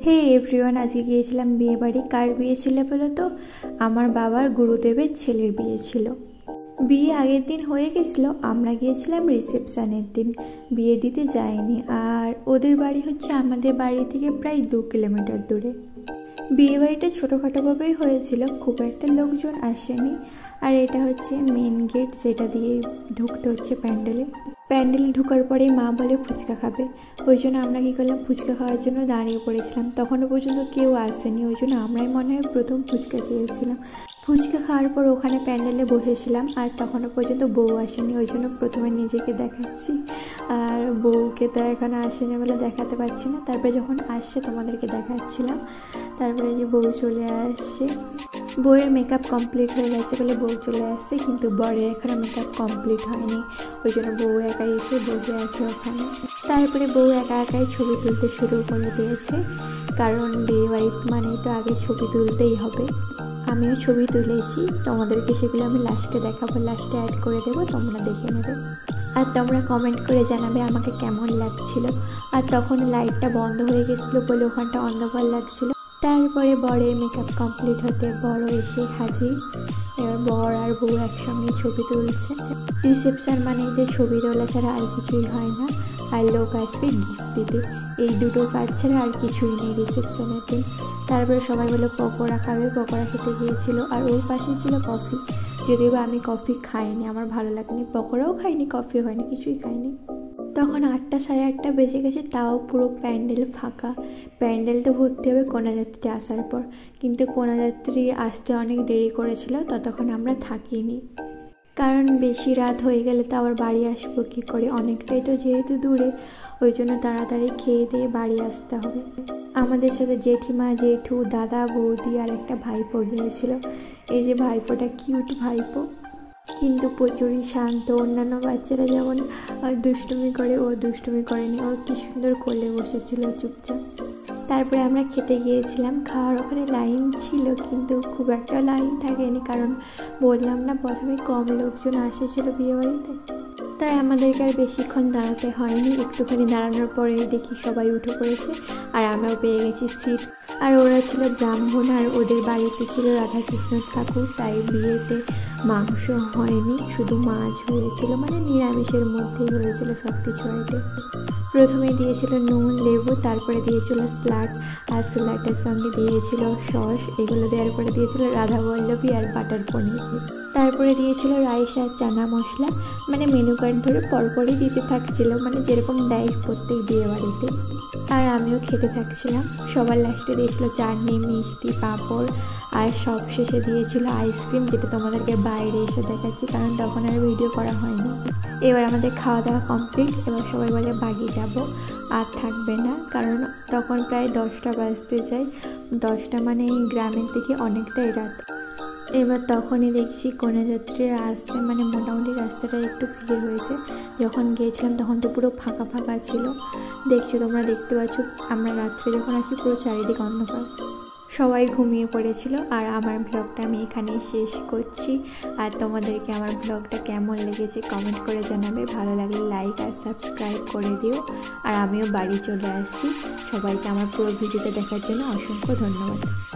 হে everyone, আজকে গিয়েছিলাম বিয়ে বাড়ি। কার বিয়ে ছিল বলো তো? আমার বাবার গুরুদেবের ছেলের বিয়ে ছিল। বিয়ে আগের দিন হয়ে গেছিলো, আমরা গিয়েছিলাম রিসেপশানের দিন, বিয়ে দিতে যাইনি। আর ওদের বাড়ি হচ্ছে আমাদের বাড়ি থেকে প্রায় 2 কিলোমিটার দূরে। বিয়ে বাড়িটা ছোটোখাটোভাবেই হয়েছিল, খুব একটা লোকজন আসেনি। আর এটা হচ্ছে মেন গেট, যেটা দিয়ে ঢুকতে হচ্ছে প্যান্ডেলে। প্যান্ডেলে ঢোকার পরে মা বলে ফুচকা খাবে, ওই জন্য আমরা কী করলাম, ফুচকা খাওয়ার জন্য দাঁড়িয়ে পড়েছিলাম। তখনও পর্যন্ত কেউ আসেনি, ওই জন্য আমরাই মনে হয় প্রথম ফুচকা খেয়েছিলাম। ফুচকা খাওয়ার পর ওখানে প্যান্ডেলে বসেছিলাম, আর তখনও পর্যন্ত বউ আসেনি, ওই জন্য প্রথমে নিজেকে দেখাচ্ছি। আর বউকে তো এখনও আসেনি বলে দেখাতে পারছি না। তারপরে যখন আসছে তোমাদেরকে দেখাচ্ছিলাম। তারপরে যে বউ চলে আসছে, বউয়ের মেকআপ কমপ্লিট হয়ে গেছে বলে বউ চলে আসছে, কিন্তু বরের এখনও মেকআপ কমপ্লিট হয়নি, ওই জন্য বউ একাই এসে বসে আছে ওখানে। তারপরে বউ একা একাই ছবি তুলতে শুরু করে দিয়েছে, কারণ বিয়ে বাড়ি মানেই তো আগে ছবি তুলতেই হবে। আমিও ছবি তুলেছি, তোমাদেরকে সেগুলো আমি লাস্টে দেখাবো, লাস্টে অ্যাড করে দেবো, তোমরা দেখে নেবে। আর তোমরা কমেন্ট করে জানাবে আমাকে কেমন লাগছিল। আর তখন লাইটটা বন্ধ হয়ে গেছিলো বলে ওখানটা অন্ধকার লাগছিল। তারপরে বরের মেকআপ কমপ্লিট হতে বড় এসে হাজির। এবার বর আর বউ একসঙ্গে ছবি তুলছে। রিসেপশন মানে যে ছবি তোলা ছাড়া আর কিছুই হয় না, আর লোক আসবে গিফট দিতে, এই দুটো কাজ ছাড়া আর কিছুই নেই রিসেপশনের দিন। তারপরে সবাই বলে পকোড়া খাবে, পকোড়া খেতে গিয়েছিল। আর ওর পাশে ছিল কফি, যদিও বা আমি কফি খাইনি, আমার ভালো লাগেনি, পকোড়াও খাইনি, কফিও হয়নি, কিছুই খাইনি। তখন 8টা সাড়ে 8টা বেজে গেছে, তাও পুরো প্যান্ডেল ফাঁকা। প্যান্ডেল তো ভর্তি হবে কন্যাযাত্রী আসার পর, কিন্তু কন্যাযাত্রী আসতে অনেক দেরি করেছিল, ততক্ষণ আমরা থাকিনি। কারণ বেশি রাত হয়ে গেলে তো আবার বাড়ি আসবো কী করে, অনেকটাই তো যেহেতু দূরে, ওই জন্য তাড়াতাড়ি খেয়ে দিয়ে বাড়ি আসতে হবে। আমাদের সাথে জেঠিমা, জেঠু, দাদা, বৌদি আর একটা ভাইপো গিয়েছিল। এই যে ভাইপোটা কিউট ভাইপো, কিন্তু প্রচুরই শান্ত। অন্যান্য বাচ্চারা যেমন দুষ্টুমি করে, ও দুষ্টুমি করেনি, ও কি সুন্দর কোলে বসেছিল চুপচাপ। তারপরে আমরা খেতে গিয়েছিলাম, খাওয়ার ওখানে লাইন ছিল, কিন্তু খুব একটা লাইন থাকেনি, কারণ বললাম না প্রথমে কম লোকজন আসেছিল বিয়েবাড়িতে, তাই আমাদেরকে আর বেশিক্ষণ দাঁড়াতে হয়নি। একটুখানি দাঁড়ানোর পরে দেখি সবাই উঠে পড়েছে, আর আমরাও পেয়ে গেছি সিট। আর ওরা ছিল ব্রাহ্মণ, আর ওদের বাড়িতে ছিল রাধাকৃষ্ণ ঠাকুর, তাই বিয়েতে মাংস হয়নি, শুধু মাছ হয়েছিল, মানে নিরামিষের মধ্যেই হয়েছিল সব কিছু আইটেম। প্রথমে দিয়েছিল নুন, লেবু, তারপরে দিয়েছিল স্যালাড, আর স্যালাডের সঙ্গে দিয়েছিল সস, এগুলো দেওয়ার পরে দিয়েছিল রাধাবল্লভী আর বাটার পনির। তারপরে দিয়েছিল রাইস আর চানা মশলা, মানে মেনু কার্ড ধরে পরপরই দিতে থাকছিল, মানে যেরকম দেয় প্রত্যেক বিয়ে বাড়িতে। আর আমিও খেতে থাকছিলাম। সবার লাস্টে দিয়েছিল চাটনি, মিষ্টি, পাঁপড়, আর সব শেষে দিয়েছিল আইসক্রিম, যেটা তোমাদেরকে বাইরে এসে দেখাচ্ছি, কারণ তখন আর ভিডিও করা হয়নি। এবার আমাদের খাওয়া দাওয়া কমপ্লিট, এবার সবাই বলে বাড়ি যাব, আর থাকবে না, কারণ তখন প্রায় 10টা বাজতে যায়। 10টা মানে এই গ্রামের দিকে অনেকটাই রাত। এবার তখনই দেখছি কন্যাযাত্রীরা আসছে, মানে মোটামুটি রাস্তাটা একটু ভিড় হয়েছে। যখন গিয়েছিলাম তখন তো পুরো ফাঁকা ফাঁকা ছিল, দেখছো তোমরা, দেখতে পাচ্ছ। আমরা রাত্রে যখন আসি পুরো চারিদিক অন্ধকার, সবাই ঘুমিয়ে পড়েছিল। আর আমার ব্লগটা আমি এখানেই শেষ করছি। আর তোমাদেরকে আমার ব্লগটা কেমন লেগেছে কমেন্ট করে জানাবে, ভালো লাগলে লাইক আর সাবস্ক্রাইব করে দিও। আর আমিও বাড়ি চলে আসছি। সবাইকে আমার পুরো ভিডিওটা দেখার জন্য অসংখ্য ধন্যবাদ।